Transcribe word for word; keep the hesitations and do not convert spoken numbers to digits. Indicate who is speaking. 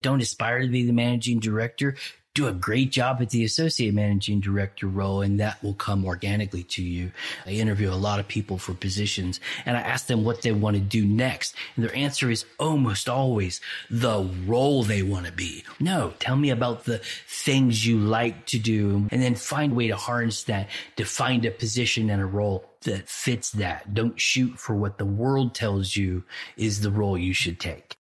Speaker 1: don't aspire to be the managing director. Do a great job at the associate managing director role, and that will come organically to you. I interview a lot of people for positions, and I ask them what they want to do next. And their answer is almost always the role they want to be. No, tell me about the things you like to do, and then find a way to harness that to find a position and a role that fits that. Don't shoot for what the world tells you is the role you should take.